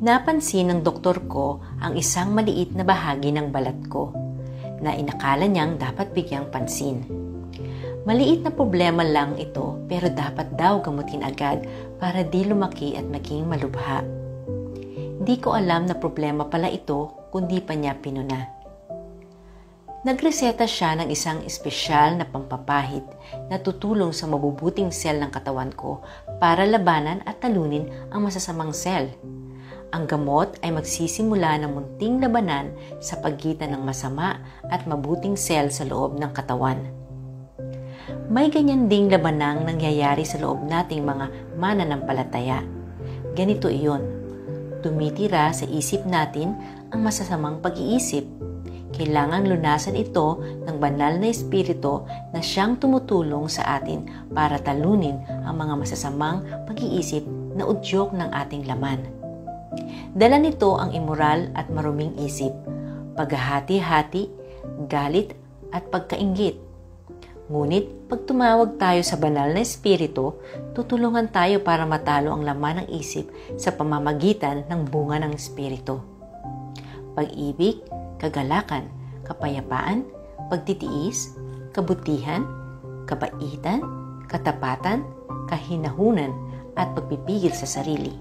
Napansin ng doktor ko ang isang maliit na bahagi ng balat ko na inakala niyang dapat bigyang pansin. Maliit na problema lang ito pero dapat daw gamutin agad para di lumaki at maging malubha. Hindi ko alam na problema pala ito kundi pa niya pinuna. Nagreseta siya ng isang espesyal na pampapahid na tutulong sa mabubuting sel ng katawan ko para labanan at talunin ang masasamang sel. Ang gamot ay magsisimula ng munting labanan sa pagitan ng masama at mabuting sel sa loob ng katawan. May ganyan ding labanang nangyayari sa loob nating mga mananampalataya. Ganito iyon. Tumitira sa isip natin ang masasamang pag-iisip. Kailangan lunasan ito ng banal na espiritu na siyang tumutulong sa atin para talunin ang mga masasamang pag-iisip na udyok ng ating laman. Dala nito ang immoral at maruming isip, paghahati-hati, galit at pagkainggit. Ngunit pag tumawag tayo sa banal na espiritu, tutulungan tayo para matalo ang laman ng isip sa pamamagitan ng bunga ng espiritu. Pag-ibig, kagalakan, kapayapaan, pagtitiis, kabutihan, kabaitan, katapatan, kahinahunan, at pagpipigil sa sarili.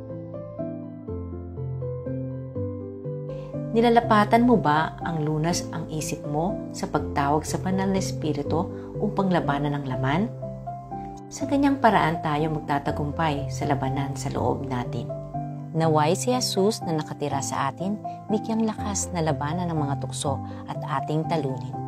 Nilalapatan mo ba ang lunas ang isip mo sa pagtawag sa banal na espiritu upang labanan ang laman? Sa ganyang paraan tayo magtatagumpay sa labanan sa loob natin. Naway si Jesus na nakatira sa atin, bigyang lakas na labanan ng mga tukso at ating talunin.